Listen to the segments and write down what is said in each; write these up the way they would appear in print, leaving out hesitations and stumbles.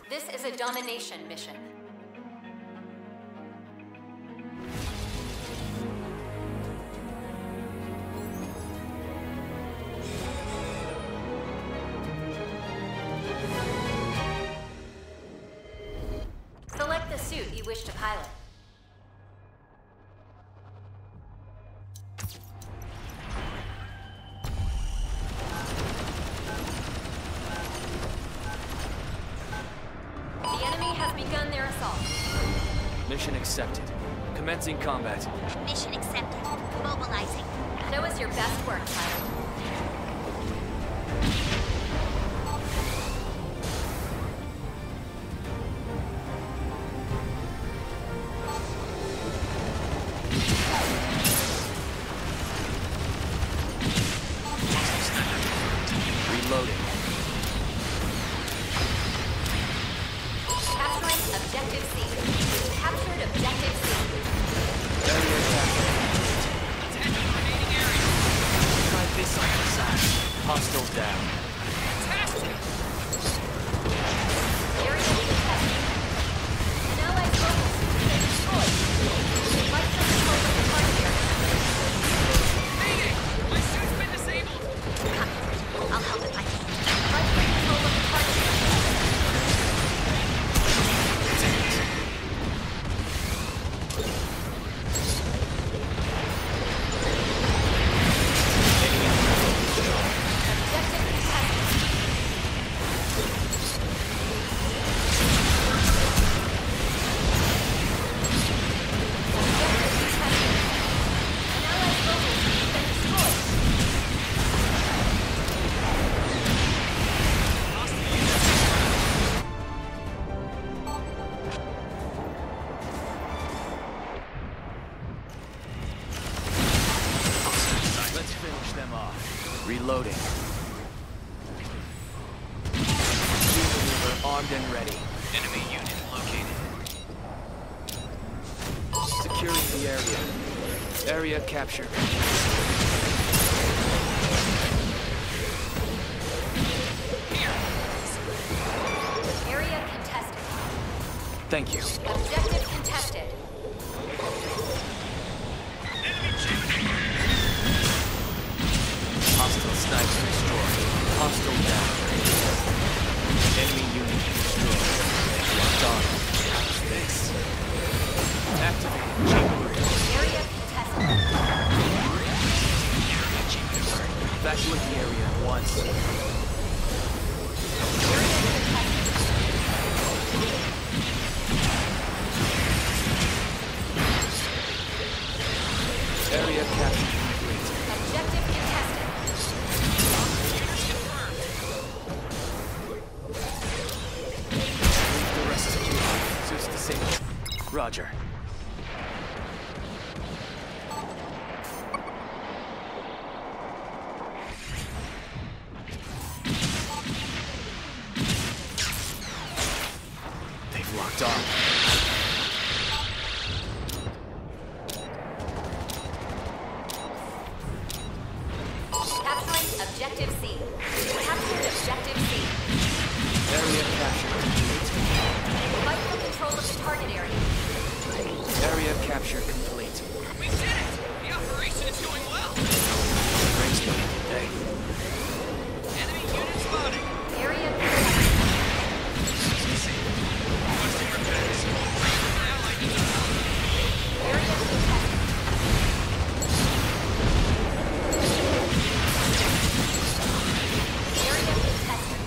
This is a domination mission. Select the suit you wish to pilot. The enemy has begun their assault. Mission accepted. Commencing combat. Mission accepted. Mobilizing. Show us your best work, pilot. Reloading. Capturing Objective C. Captured Objective C. Area captured. Attack the remaining area. Try this on the side. Hostile down. Fantastic! Area contested. An allied global suit has been destroyed. Fight for control of the target area. Mayday! My suit's been disabled! I'll help if I can. Fight for control of the target area. Objective contested. Objective contested. An allied global suit has been destroyed. Let's finish them off. Reloading. We're armed and ready. Enemy unit located. Securing the area. Area captured. Area contested. Thank you. Objective contested. Hostile sniper destroyed. Hostile down. Enemy unit destroyed. Locked on. How's this? Activating Chamber. Area contested. Evacuate the area at once. Area contested. Area capture complete. Objective contested. Leave the rest to you. Suits disabled. Roger. They've locked on. Capturing Objective C. Captured Objective C. Area capture complete. Fight for control of the target area. Area capture complete. We did it! The operation is going well! Brings me. Hey. Enemy unit spotted! Area contested. Requesting repairs. Allied unit Area contested. Area contested.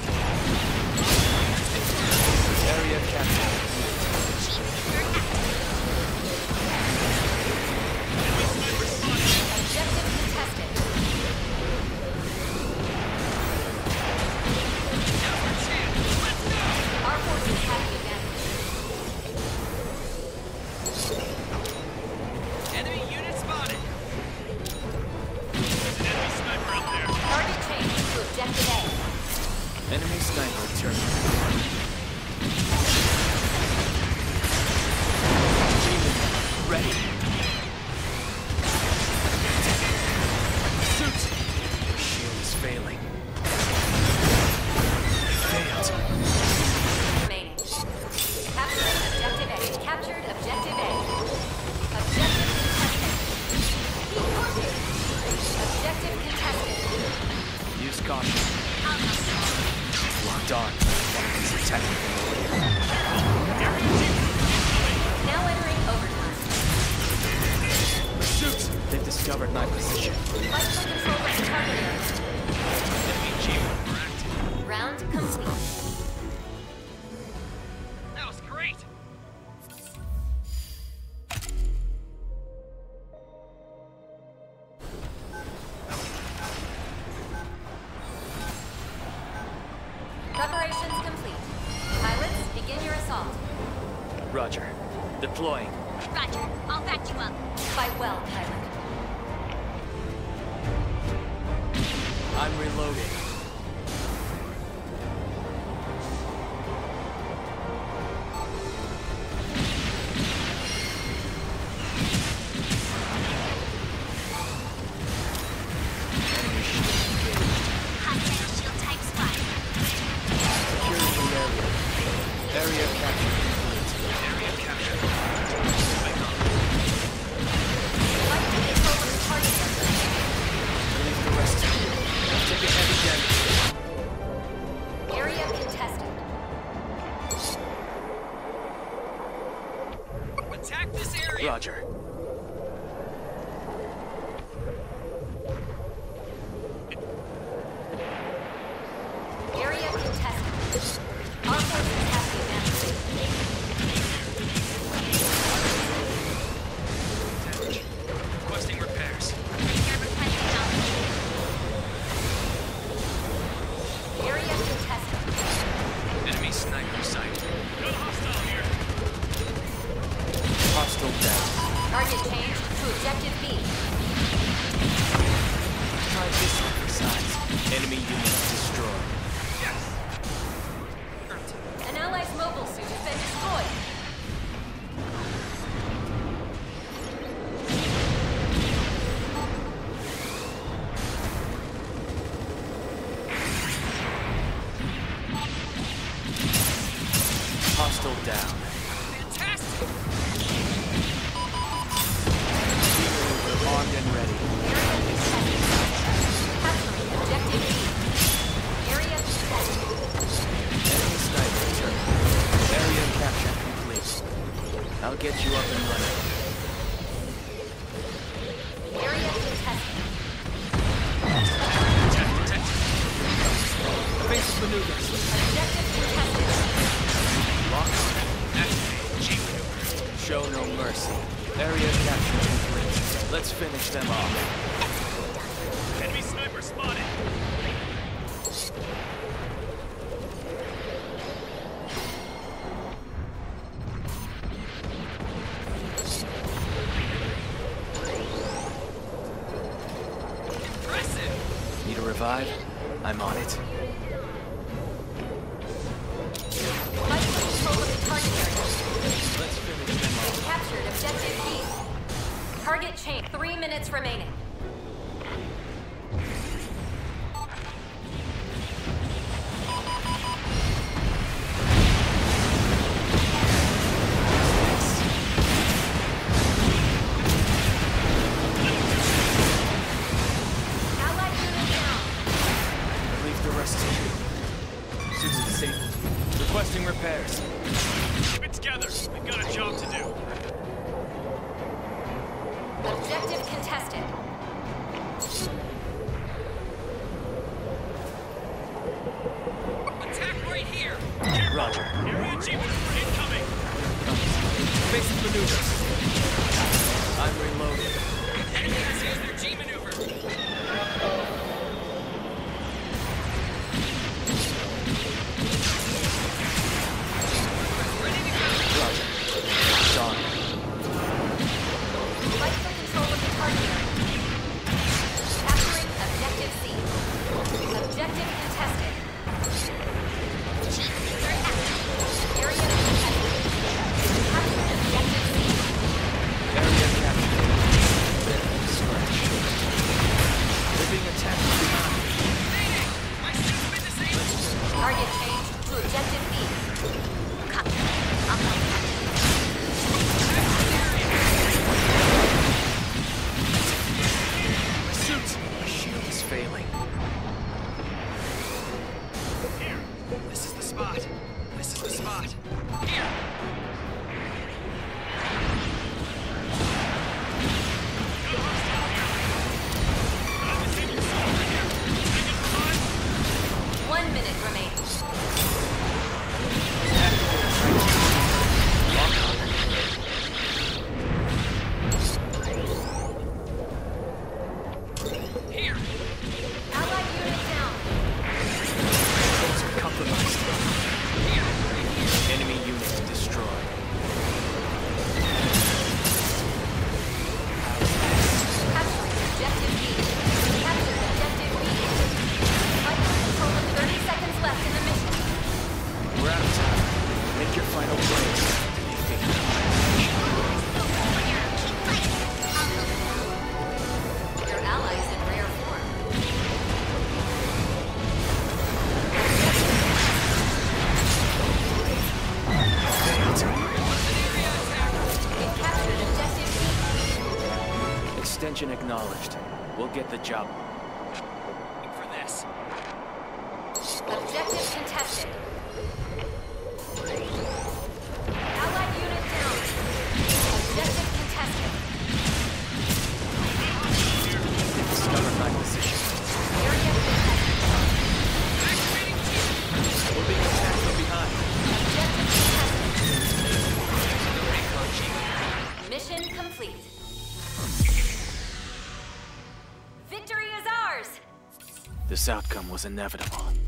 Area capture. Objective contested. Darn. Enemies attacking from the rear. Now entering overtime. Pursuit! They've discovered my position. Flight control at target area. Enemy G-Wooper active. Round complete. That was great. Preparations complete. Pilots, begin your assault. Roger. Deploying. Roger. I'll back you up. Fight well, pilot. I'm reloading. Enemy shield engaged. Hostile shield type spotted. Securing the area. Area capture complete. Area captured. Flight control at target area. Leave the rest to you. I'm taking heavy damage. Area contested. Attack this area. Roger. Area contested. Our forces have the advantage. Requesting repairs. You're requesting altitude. Area contested. Enemy sniper sight. Good hostile here. Hostile down. Target changed to objective B. Try this on for size. Enemy unit destroyed. Yes. An ally's mobile suit has been destroyed. Hostile down. Fantastic. We're armed and ready. Area contested. Capturing objective B. Area contested. Enemy sniper turret. Area capture complete. I'll get you up and running. Area contested. Basic maneuvers. Objective contested. Lock on. Activate G-Maneuver. Show no mercy. Area capture complete. Let's finish them off. Enemy sniper spotted. Impressive. Need a revive? I'm on it. Flight control of the target area. Let's finish them off. Captured objective B. Target chain. 3 minutes remaining. Allied unit down. Leave the rest to you. Susan disabled. Requesting repairs. Keep it together. We've got a job to do. Objective contested. Attack right here. Roger. Area G-Maneuver incoming. Basic maneuvers. I'm reloading. Enemy has used their G-Maneuver. Ready to go. Roger. Done. Fight for control of the target area. Capturing objective C. Objective contested. G-Maneuver active. Area contested. Capturing objective C. Area captured. Scratch. This is the spot. This is the spot. Here! No hostile here. I'm disabled soldier here. Can I get 1 minute remaining. Here! Allied unit down. Controls are compromised. Here! Enemy units destroyed. Capturing objective B. Captured objective B. Microcontrol of 30 seconds left in the mission. We're out of time. Make your final plays. Defeat them. Your allies in rare form. We've captured objective B. Extension acknowledged. We'll get the job. For this. Objective contested. Allied unit down. Objective contested. Discover my position. Area contested. We're being attacked from behind. Objective contested. Mission complete. Victory is ours! This outcome was inevitable.